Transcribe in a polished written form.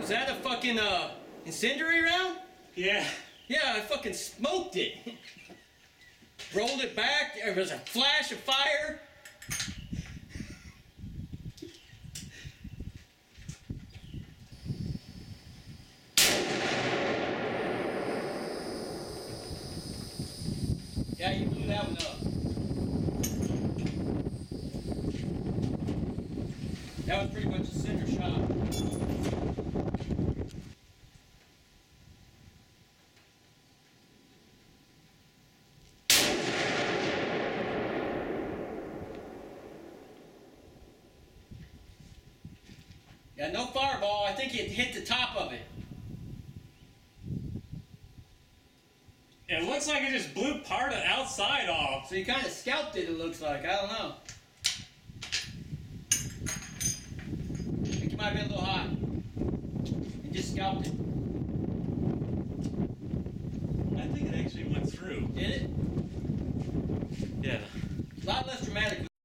Was that a fucking incendiary round? Yeah. Yeah, I fucking smoked it. Rolled it back. There was a flash of fire. Yeah, you blew that one up. That was pretty much a center shot. Yeah, no fireball. I think it hit the top of it. It looks like it just blew part of the outside off. So you kind of scalped it, it looks like. I don't know. I think it might have been a little hot. You just scalped it. I think it actually went through. Did it? Yeah. A lot less dramatic.